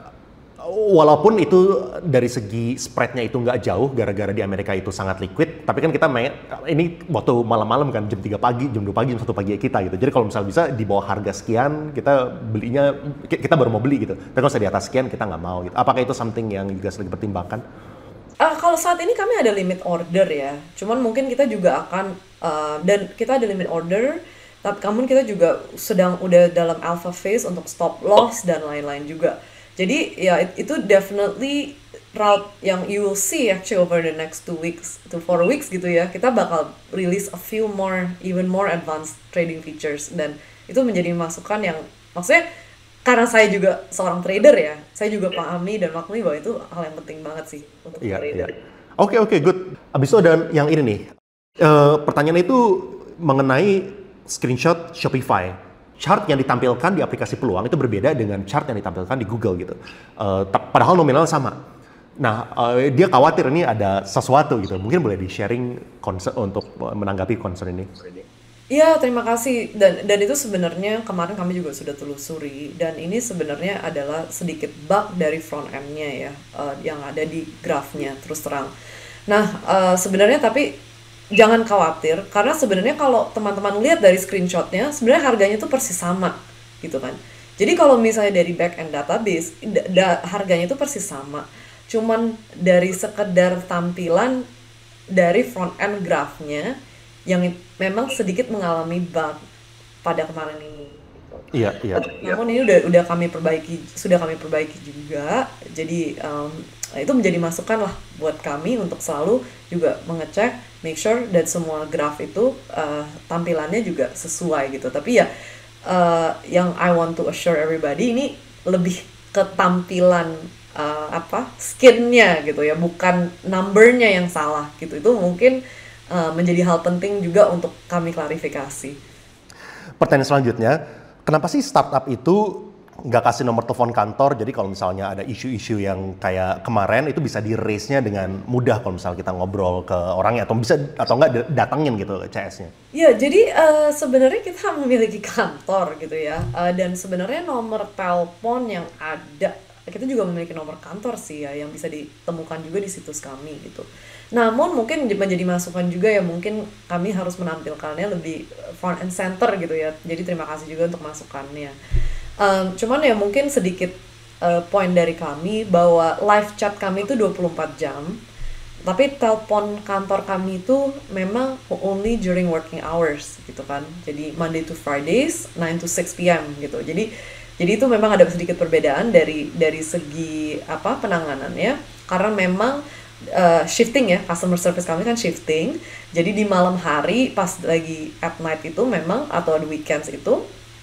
walaupun itu dari segi spreadnya itu nggak jauh gara-gara di Amerika itu sangat liquid, tapi kan kita main ini waktu malam-malam kan jam tiga pagi, jam dua pagi, jam satu pagi kita gitu. Jadi kalau misalnya bisa di bawah harga sekian, kita belinya kita baru mau beli gitu. Tapi kalau misalnya di atas sekian kita nggak mau gitu. Apakah itu something yang juga sedang dipertimbangkan? Ah, kalau saat ini kami ada limit order ya. Cuman mungkin kita juga akan eh, dan kita ada limit order, tapi namun kita juga sedang udah dalam alpha phase untuk stop loss dan lain-lain juga. Jadi ya it- itu definitely route yang you will see actually over the next two weeks to four weeks gitu ya. Kita bakal release a few more even more advanced trading features, dan itu menjadi masukan yang maksudnya karena saya juga seorang trader ya, saya juga pahami dan maklumi bahwa itu hal yang penting banget sih untuk Iya, iya. trader. Oke, oke, good. Abis itu ada yang ini nih. Eh, pertanyaan itu mengenai screenshot Shopify. Chart yang ditampilkan di aplikasi Peluang itu berbeda dengan chart yang ditampilkan di Google gitu. Eh, ta- padahal nominal sama. Nah, eh, dia khawatir ini ada sesuatu gitu. Mungkin boleh di-sharing concern untuk menanggapi concern ini. Iya, terima kasih. Dan dan itu sebenarnya kemarin kami juga sudah telusuri, dan ini sebenarnya adalah sedikit bug dari front end-nya ya, eh, yang ada di grafnya terus terang. Nah, eh, sebenarnya tapi jangan khawatir karena sebenarnya kalau teman-teman lihat dari screenshotnya, sebenarnya harganya tuh persis sama gitu kan. Jadi kalau misalnya dari back end database, da- da- harganya itu persis sama. Cuman dari sekedar tampilan dari front end grafnya yang it- memang sedikit mengalami bug pada kemarin ini. Iya, iya. Namun ini udah udah kami perbaiki, sudah kami perbaiki juga. Jadi em, itu menjadi masukan lah buat kami untuk selalu juga mengecek, make sure dan semua graf itu eh, tampilannya juga sesuai gitu. Tapi ya eh, yang I want to assure everybody ini lebih ke tampilan eh, apa skinnya gitu ya, bukan numbernya yang salah gitu. Itu mungkin eh, menjadi hal penting juga untuk kami klarifikasi. Pertanyaan selanjutnya, kenapa sih startup itu nggak kasih nomor telepon kantor? Jadi kalau misalnya ada isu-isu yang kayak kemarin itu bisa di raise-nya dengan mudah kalau misalnya kita ngobrol ke orangnya, atau bisa atau nggak datangin gitu ke C S-nya. Ya, jadi eh, sebenarnya kita memiliki kantor gitu ya, Eh, dan sebenarnya nomor telepon yang ada, kita juga memiliki nomor kantor sih ya, yang bisa ditemukan juga di situs kami gitu. Namun mungkin menjadi masukan juga ya, mungkin kami harus menampilkannya lebih front and center gitu ya. Jadi terima kasih juga untuk masukannya. Em, cuman ya mungkin sedikit eh, poin dari kami bahwa live chat kami itu dua puluh empat jam. Tapi telepon kantor kami itu memang only during working hours gitu kan. Jadi Monday to Fridays nine to six p m gitu. Jadi jadi itu memang ada sedikit perbedaan dari dari segi apa penanganannya, karena memang uh, shifting ya, customer service kami kan shifting. Jadi di malam hari pas lagi at night itu memang, atau di weekends itu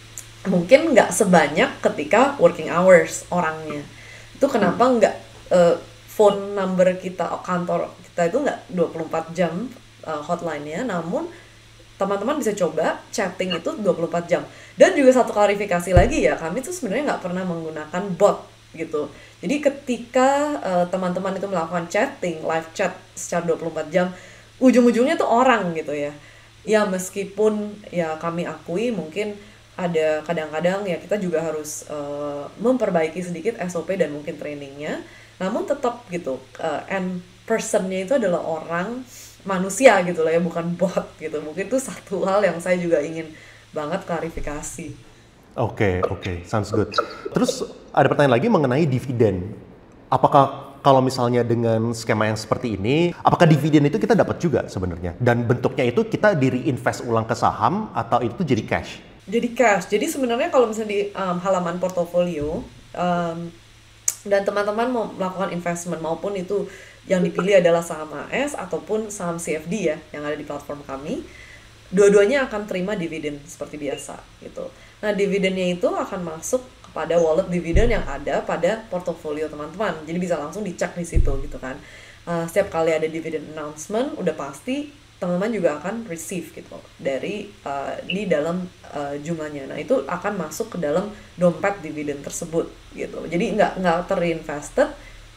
mungkin nggak sebanyak ketika working hours orangnya. Itu kenapa nggak uh, phone number kita, kantor kita itu nggak dua puluh empat jam uh, hotline-nya, namun teman-teman bisa coba chatting itu dua puluh empat jam. Dan juga satu klarifikasi lagi ya, kami tuh sebenarnya nggak pernah menggunakan bot gitu. Jadi ketika uh, teman-teman itu melakukan chatting, live chat secara dua puluh empat jam, ujung-ujungnya tuh orang gitu ya. Ya meskipun ya kami akui mungkin ada kadang-kadang ya kita juga harus uh, memperbaiki sedikit S O P dan mungkin trainingnya, namun tetap gitu, uh, and personnya itu adalah orang manusia gitu lah ya, bukan bot gitu. Mungkin itu satu hal yang saya juga ingin banget klarifikasi. Oke, oke, sounds good. Terus ada pertanyaan lagi mengenai dividen. Apakah kalau misalnya dengan skema yang seperti ini, apakah dividen itu kita dapat juga sebenarnya? Dan bentuknya itu kita di reinvest ulang ke saham atau itu jadi cash? Jadi cash. Jadi sebenarnya kalau misalnya di um, halaman portofolio um, dan teman-teman mau melakukan investment maupun itu yang dipilih adalah saham A S ataupun saham C F D ya yang ada di platform kami, dua-duanya akan terima dividen seperti biasa gitu. Nah, dividennya itu akan masuk kepada wallet dividen yang ada pada portofolio teman-teman. Jadi bisa langsung dicek di situ gitu kan. Uh, setiap kali ada dividen announcement, udah pasti teman-teman juga akan receive gitu dari uh, di dalam uh, jumlahnya. Nah, itu akan masuk ke dalam dompet dividen tersebut gitu. Jadi nggak nggak terinvested,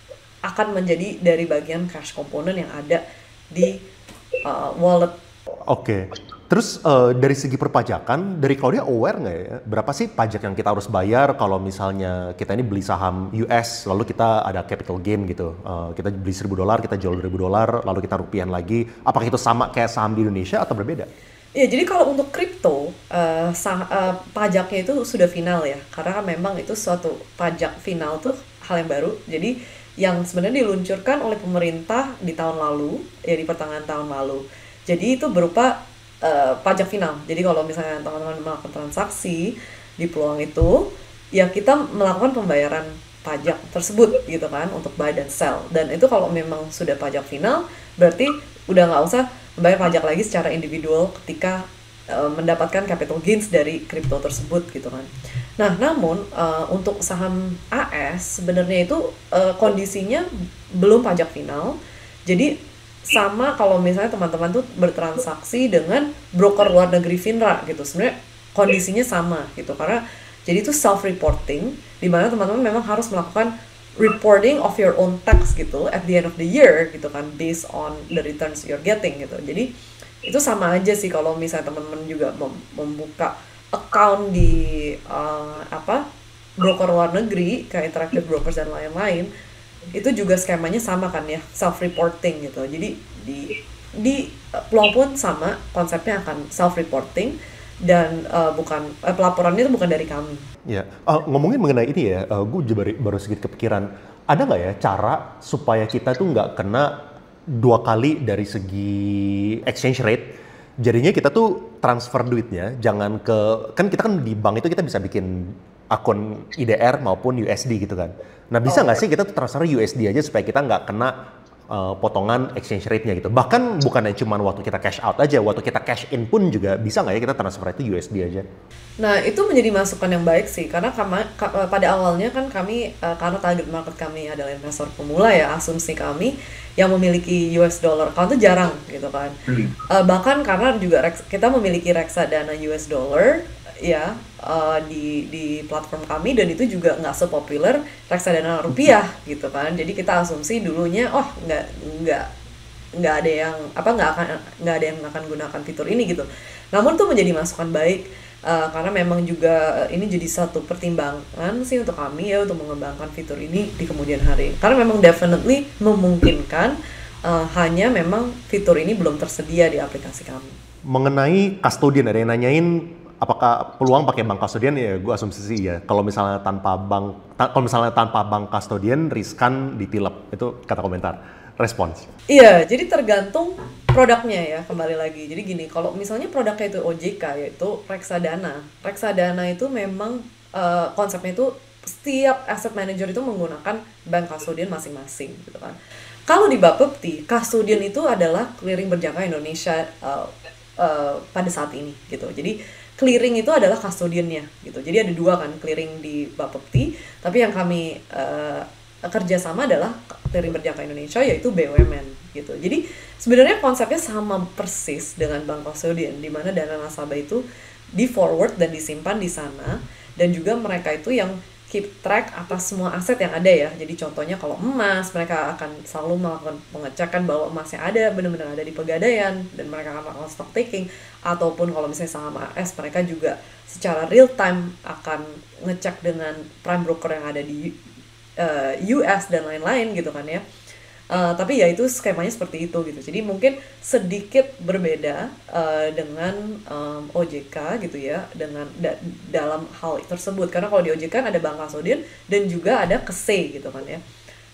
akan menjadi dari bagian cash komponen yang ada di uh, wallet. Oke, terus uh, dari segi perpajakan, dari Claudia aware nggak ya, berapa sih pajak yang kita harus bayar kalau misalnya kita ini beli saham U S, lalu kita ada capital gain gitu, uh, kita beli seribu dolar, kita jual dua ribu dolar, lalu kita rupiah lagi, apakah itu sama kayak saham di Indonesia atau berbeda? Ya, jadi kalau untuk kripto, uh, sah- uh, pajaknya itu sudah final ya, karena kan memang itu suatu pajak final tuh hal yang baru, jadi yang sebenarnya diluncurkan oleh pemerintah di tahun lalu, ya di pertengahan tahun lalu. Jadi itu berupa uh, pajak final. Jadi kalau misalnya teman-teman melakukan transaksi di peluang itu, ya kita melakukan pembayaran pajak tersebut gitu kan untuk buy dan sell. Dan itu kalau memang sudah pajak final, berarti udah nggak usah membayar pajak lagi secara individual ketika uh, mendapatkan capital gains dari kripto tersebut gitu kan. Nah, namun uh, untuk saham A S sebenarnya itu uh, kondisinya belum pajak final. Jadi sama kalau misalnya teman-teman tuh bertransaksi dengan broker luar negeri FINRA gitu, sebenarnya kondisinya sama gitu, karena jadi itu self reporting di mana teman-teman memang harus melakukan reporting of your own tax gitu at the end of the year gitu kan, based on the returns you're getting gitu. Jadi itu sama aja sih kalau misalnya teman-teman juga mem- membuka account di uh, apa broker luar negeri kayak Interactive Brokers dan lain-lain, itu juga skemanya sama kan ya, self reporting gitu. Jadi di di peluang pun sama, konsepnya akan self reporting dan uh, bukan uh, pelaporannya itu bukan dari kami. Ya, uh, ngomongin mengenai ini ya, uh, gue baru, baru sedikit kepikiran, ada nggak ya cara supaya kita tuh nggak kena dua kali dari segi exchange rate? Jadinya kita tuh transfer duitnya, jangan ke, kan kita kan di bank itu kita bisa bikin akun I D R maupun U S D gitu kan. Nah, bisa nggak oh. sih kita tuh transfer U S D aja supaya kita nggak kena uh, potongan exchange rate-nya gitu. Bahkan bukannya cuma waktu kita cash out aja, waktu kita cash in pun juga bisa nggak ya kita transfer itu U S D aja? Nah, itu menjadi masukan yang baik sih, karena kama, ka, pada awalnya kan kami, uh, karena target market kami adalah investor pemula ya, asumsi kami yang memiliki U S dollar account itu jarang gitu kan. Hmm. Uh, bahkan karena juga reks, kita memiliki reksadana U S dollar ya uh, di di platform kami, dan itu juga nggak sepopuler reksadana rupiah gitu kan. Jadi kita asumsi dulunya oh nggak nggak nggak ada yang apa nggak akan nggak ada yang akan gunakan fitur ini gitu. Namun tuh menjadi masukan baik uh, karena memang juga ini jadi satu pertimbangan sih untuk kami ya untuk mengembangkan fitur ini di kemudian hari. Karena memang definitely memungkinkan, uh, hanya memang fitur ini belum tersedia di aplikasi kami. Mengenai custodian, ada yang nanyain apakah peluang pakai bank custodian? Ya gue asumsi sih ya. Kalau misalnya tanpa bank, ta- kalau misalnya tanpa bank custodian riskan ditilep, itu kata komentar. Respons. Iya, jadi tergantung produknya ya, kembali lagi. Jadi gini, kalau misalnya produknya itu O J K, yaitu reksadana. Reksadana itu memang uh, konsepnya itu setiap asset manager itu menggunakan bank custodian masing-masing gitu kan. Kalau di Bapepti, custodian itu adalah clearing berjangka Indonesia uh, uh, pada saat ini gitu. Jadi clearing itu adalah custodiannya gitu. Jadi ada dua kan clearing di Bapepti, tapi yang kami uh, kerjasama adalah clearing berjangka Indonesia, yaitu B U M N gitu. Jadi sebenarnya konsepnya sama persis dengan bank custodian, di mana dana nasabah itu di forward dan disimpan di sana, dan juga mereka itu yang keep track atas semua aset yang ada ya. Jadi contohnya kalau emas, mereka akan selalu melakukan pengecekan bahwa emasnya ada, benar-benar ada di Pegadaian, dan mereka akan melakukan stock taking. Ataupun kalau misalnya saham A S, mereka juga secara real time akan ngecek dengan prime broker yang ada di Uh, U S dan lain-lain gitu kan ya. Uh, tapi ya itu skemanya seperti itu gitu. Jadi mungkin sedikit berbeda uh, dengan um, O J K gitu ya, dengan da- dalam hal tersebut. Karena kalau di O J K kan ada bank custodian dan juga ada K S E gitu kan ya.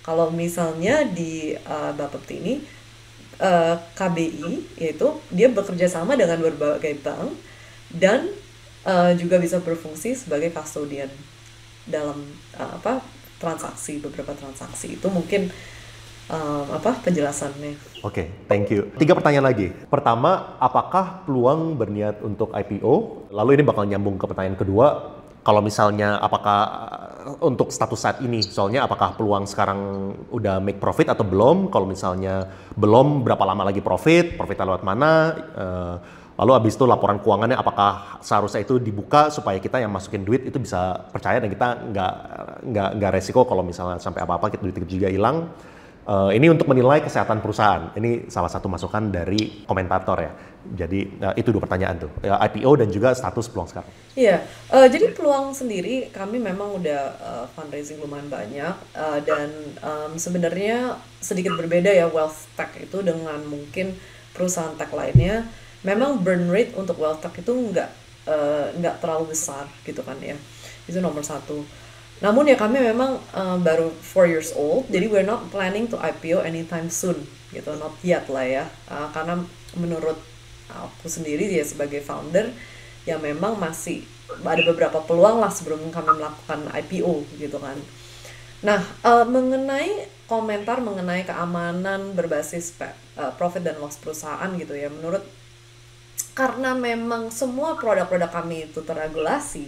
Kalau misalnya di uh, Bapepti ini uh, K B I, yaitu dia bekerja sama dengan berbagai bank dan uh, juga bisa berfungsi sebagai custodian dalam uh, apa transaksi, beberapa transaksi. Itu mungkin um, apa penjelasannya. Oke, okay, thank you. Tiga pertanyaan lagi. Pertama, apakah peluang berniat untuk I P O? Lalu ini bakal nyambung ke pertanyaan kedua. Kalau misalnya apakah untuk status saat ini, soalnya apakah peluang sekarang udah make profit atau belum? Kalau misalnya belum, berapa lama lagi profit? Profitnya lewat mana? Uh, lalu abis itu laporan keuangannya apakah seharusnya itu dibuka supaya kita yang masukin duit itu bisa percaya dan kita nggak nggak nggak resiko kalau misalnya sampai apa-apa kita duit juga hilang. Uh, ini untuk menilai kesehatan perusahaan. Ini salah satu masukan dari komentator ya. Jadi uh, itu dua pertanyaan tuh, uh, I P O dan juga status peluang sekarang. Iya, uh, jadi peluang sendiri kami memang udah uh, fundraising lumayan banyak uh, dan um, sebenarnya sedikit berbeda ya wealth tech itu dengan mungkin perusahaan tech lainnya. Memang burn rate untuk wealth tech itu nggak uh, nggak terlalu besar gitu kan ya. Itu nomor satu. Namun ya kami memang uh, baru four years old, jadi we're not planning to I P O anytime soon, gitu, not yet lah ya. Uh, karena menurut aku sendiri ya sebagai founder, ya memang masih ada beberapa peluang lah sebelum kami melakukan I P O gitu kan. Nah, uh, mengenai komentar mengenai keamanan berbasis uh, profit dan loss perusahaan gitu ya, menurut karena memang semua produk-produk kami itu terregulasi,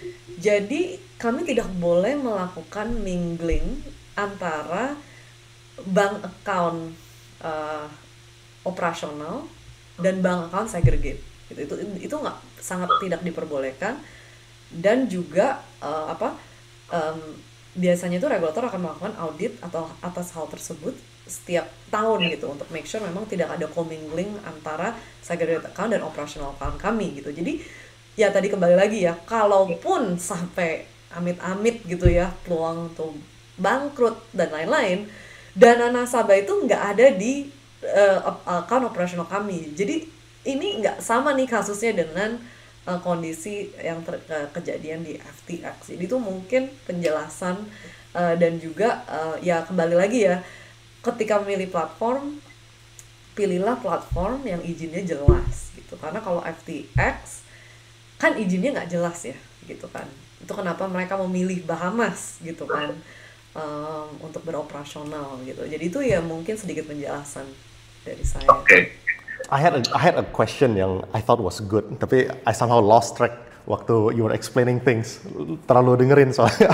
jadi kami tidak boleh melakukan mingling antara bank account uh, operasional dan bank account segregate. Gitu. Itu itu nggak sangat tidak diperbolehkan dan juga uh, apa um, biasanya itu regulator akan melakukan audit atau atas hal tersebut setiap tahun gitu untuk make sure memang tidak ada commingling antara segregate account dan operational account kami gitu. Jadi ya tadi kembali lagi ya, kalaupun sampai amit-amit gitu ya peluang untuk bangkrut dan lain-lain, dana nasabah itu nggak ada di uh, account operasional kami. Jadi ini nggak sama nih kasusnya dengan uh, kondisi yang ter, uh, kejadian di F T X. Jadi itu mungkin penjelasan uh, dan juga uh, ya kembali lagi ya, ketika memilih platform, pilihlah platform yang izinnya jelas gitu. Karena kalau F T X kan izinnya nggak jelas ya gitu kan. Itu kenapa mereka memilih Bahamas gitu kan um, untuk beroperasional gitu. Jadi itu ya mungkin sedikit penjelasan dari saya. Oke. Okay. I had a, I had a question yang I thought was good, tapi I somehow lost track waktu you were explaining things. Terlalu dengerin soalnya.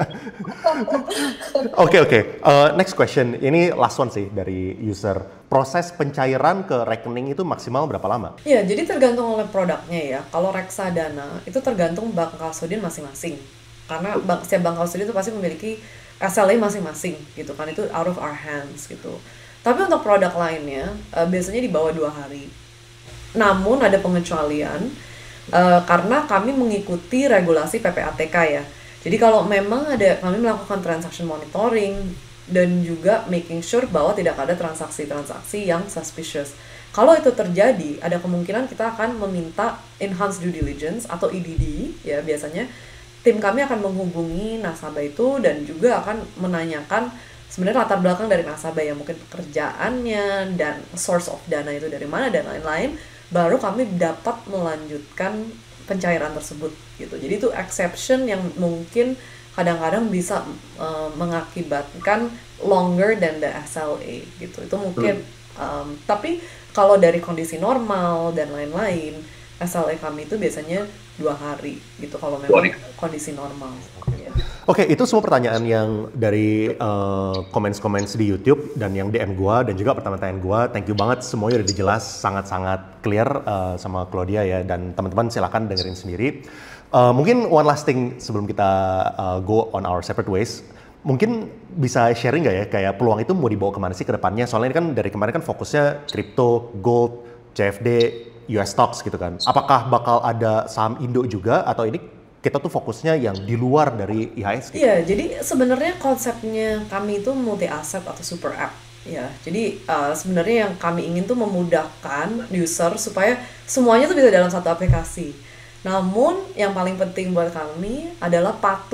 Oke oke. Next question. Ini last one sih dari user. Proses pencairan ke rekening itu maksimal berapa lama? Iya, jadi tergantung oleh produknya ya. Kalau reksadana itu tergantung bank kustodian masing-masing. Karena bank, setiap bank kustodian itu pasti memiliki S L A masing-masing gitu kan. Itu out of our hands gitu. Tapi untuk produk lainnya uh, biasanya di bawah dua hari. Namun ada pengecualian uh, karena kami mengikuti regulasi P P A T K ya. Jadi kalau memang ada kami melakukan transaction monitoring dan juga making sure bahwa tidak ada transaksi-transaksi yang suspicious. Kalau itu terjadi, ada kemungkinan kita akan meminta enhanced due diligence atau E D D ya biasanya. Tim kami akan menghubungi nasabah itu dan juga akan menanyakan sebenarnya latar belakang dari nasabah ya, mungkin pekerjaannya dan source of dana itu dari mana dan lain-lain, baru kami dapat melanjutkan pencairan tersebut gitu. Jadi itu exception yang mungkin kadang-kadang bisa uh, mengakibatkan longer than the S L A gitu. Itu mungkin hmm. um, tapi kalau dari kondisi normal dan lain-lain, S L A kami itu biasanya dua hari gitu kalau memang kondisi normal. Ya. Oke, okay, itu semua pertanyaan yang dari uh, comments-comments di YouTube dan yang D M gua dan juga pertanyaan gua. Thank you banget, semuanya udah dijelas sangat-sangat clear uh, sama Claudia ya, dan teman-teman silakan dengerin sendiri. Uh, mungkin one last thing sebelum kita uh, go on our separate ways. Mungkin bisa sharing nggak ya, kayak peluang itu mau dibawa kemana sih ke depannya? Soalnya ini kan dari kemarin kan fokusnya crypto, gold, C F D, U S stocks gitu kan. Apakah bakal ada saham Indo juga atau ini kita tuh fokusnya yang di luar dari I H S gitu? Iya, jadi sebenarnya konsepnya kami itu multi asset atau super app. Ya, jadi uh, sebenarnya yang kami ingin tuh memudahkan user supaya semuanya tuh bisa dalam satu aplikasi. Namun yang paling penting buat kami adalah patuh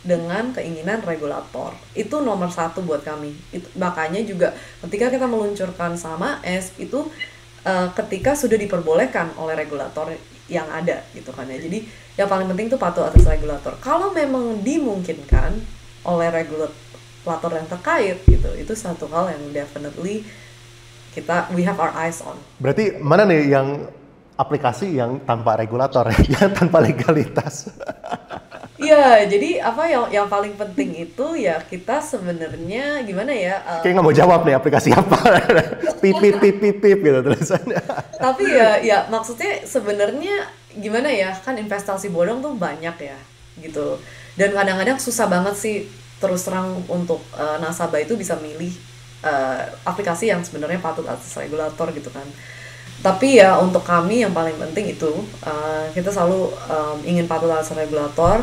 dengan keinginan regulator. Itu nomor satu buat kami. Itu, makanya juga ketika kita meluncurkan saham A S itu uh, ketika sudah diperbolehkan oleh regulator yang ada gitu kan ya. Jadi yang paling penting itu patuh atas regulator. Kalau memang dimungkinkan oleh regulator yang terkait gitu, itu satu hal yang definitely kita we have our eyes on. Berarti mana nih yang aplikasi yang tanpa regulator, yang tanpa legalitas? Iya, jadi apa yang yang paling penting itu ya kita sebenarnya gimana ya? Uh, Kayak nggak mau jawab nih aplikasi apa, pip pip pip pip pip gitu tulisannya. Tapi ya, ya maksudnya sebenarnya gimana ya? Kan investasi bodong tuh banyak ya, gitu. Dan kadang-kadang susah banget sih terus terang untuk uh, nasabah itu bisa milih uh, aplikasi yang sebenarnya patut atas regulator gitu kan. Tapi ya untuk kami yang paling penting itu uh, kita selalu um, ingin patuh atas regulator.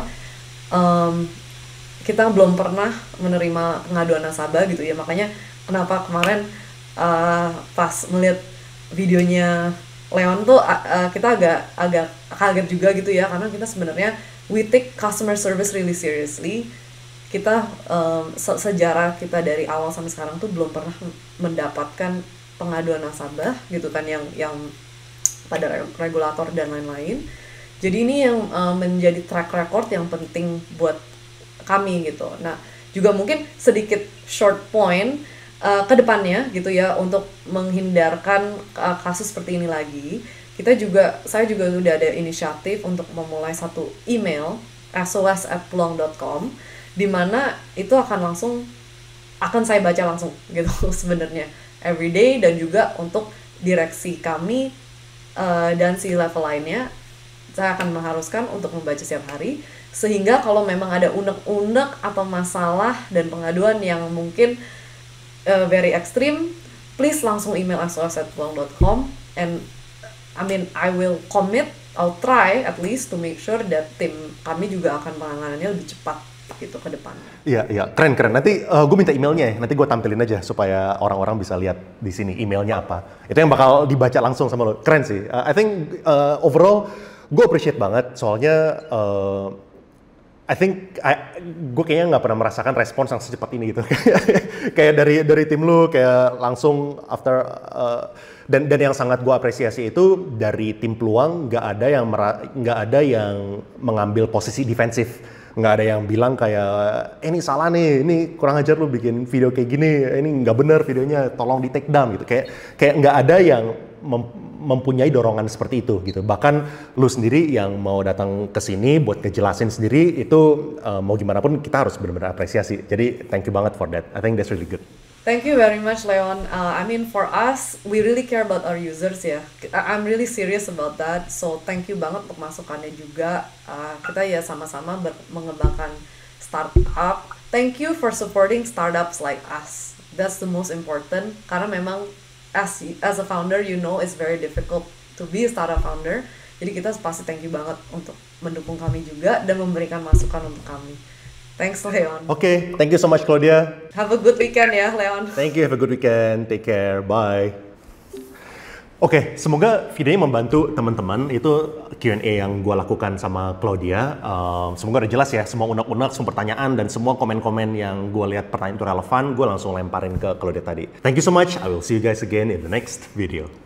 Um, kita belum pernah menerima pengaduan nasabah gitu ya, makanya kenapa kemarin uh, pas melihat videonya Leon tuh uh, kita agak agak kaget juga gitu ya, karena kita sebenarnya we take customer service really seriously. Kita um, se- sejarah kita dari awal sampai sekarang tuh belum pernah mendapatkan pengaduan nasabah gitu kan yang yang pada regulator dan lain-lain. Jadi ini yang uh, menjadi track record yang penting buat kami gitu. Nah, juga mungkin sedikit short point uh, ke depannya gitu ya untuk menghindarkan uh, kasus seperti ini lagi. Kita juga saya juga udah ada inisiatif untuk memulai satu email s o s at peluang dot com di mana itu akan langsung akan saya baca langsung gitu sebenarnya everyday, dan juga untuk direksi kami uh, dan si level lainnya saya akan mengharuskan untuk membaca setiap hari, sehingga kalau memang ada unek-unek atau masalah dan pengaduan yang mungkin uh, very extreme, please langsung email s o s at peluang dot com, and I mean I will commit, I'll try at least to make sure that tim kami juga akan penanganannya lebih cepat gitu ke depan. Iya, iya, keren keren. Nanti uh, gue minta emailnya ya, nanti gue tampilin aja supaya orang-orang bisa lihat di sini emailnya apa. Itu yang bakal dibaca langsung sama lo. Keren sih. Uh, I think uh, overall gue appreciate banget, soalnya uh, I think gue kayaknya nggak pernah merasakan respons yang secepat ini gitu. Kayak dari dari tim lu kayak langsung after uh, dan dan yang sangat gue apresiasi itu dari tim Peluang nggak ada yang nggak ada yang mengambil posisi defensif, nggak ada yang bilang kayak eh, ini salah nih, ini kurang ajar lu bikin video kayak gini, ini nggak bener videonya, tolong di take down gitu. Kayak kayak nggak ada yang mem- mempunyai dorongan seperti itu gitu. Bahkan lu sendiri yang mau datang ke sini buat ngejelasin sendiri itu uh, mau gimana pun kita harus benar-benar apresiasi. Jadi thank you banget for that. I think that's really good. Thank you very much, Leon. Uh, I mean for us, we really care about our users ya. I'm really serious about that. So thank you banget untuk masukannya juga. Uh, kita ya sama-sama ber- mengembangkan startup. Thank you for supporting startups like us. That's the most important. Karena memang as as a founder, you know it's very difficult to be a startup founder. Jadi kita pasti thank you banget untuk mendukung kami juga dan memberikan masukan untuk kami. Thanks, Leon. Oke, okay, thank you so much, Claudia. Have a good weekend ya, Leon. Thank you, have a good weekend. Take care, bye. Oke, okay, semoga videonya membantu teman-teman. Itu Q and A yang gue lakukan sama Claudia. Um, semoga udah jelas ya, semua unek-unek, semua pertanyaan, dan semua komen-komen yang gue lihat pertanyaan itu relevan, gue langsung lemparin ke Claudia tadi. Thank you so much. I will see you guys again in the next video.